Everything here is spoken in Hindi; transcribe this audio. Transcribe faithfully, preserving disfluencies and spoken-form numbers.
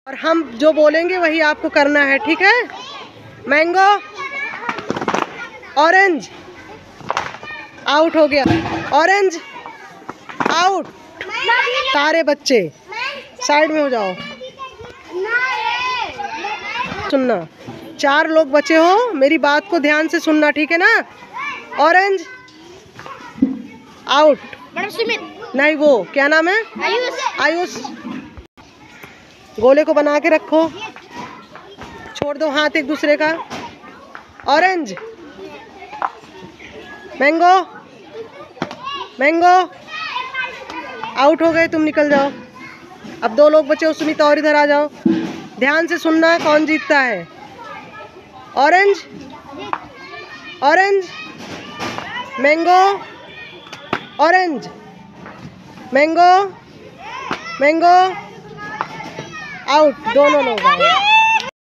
और हम जो बोलेंगे वही आपको करना है, ठीक है? मैंगो, ऑरेंज, आउट हो गया। Orange, out. सारे बच्चे साइड में हो जाओ। सुनना, चार लोग बचे हो, मेरी बात को ध्यान से सुनना, ठीक है ना? Orange, out. नहीं, वो क्या नाम है? आयुष। आयुष, गोले को बना के रखो, छोड़ दो हाथ एक दूसरे का। ऑरेंज, मैंगो, मैंगो, आउट हो गए, तुम निकल जाओ। अब दो लोग बचे हो, सुमित और इधर आ जाओ। ध्यान से सुनना कौन जीतता है। Orange, orange, mango, orange, mango, mango, out. दोनों लोग आए।